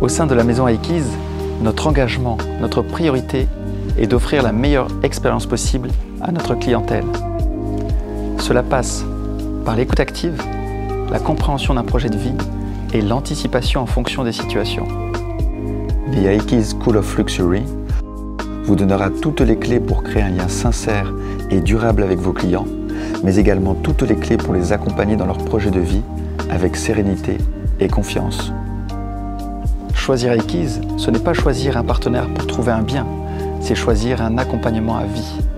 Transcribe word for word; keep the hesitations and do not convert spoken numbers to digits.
Au sein de la maison Aikiz, notre engagement, notre priorité est d'offrir la meilleure expérience possible à notre clientèle. Cela passe par l'écoute active, la compréhension d'un projet de vie et l'anticipation en fonction des situations. The Aikiz School of Luxury vous donnera toutes les clés pour créer un lien sincère et durable avec vos clients, mais également toutes les clés pour les accompagner dans leur projet de vie avec sérénité et confiance. Choisir Aikiz, ce n'est pas choisir un partenaire pour trouver un bien, c'est choisir un accompagnement à vie.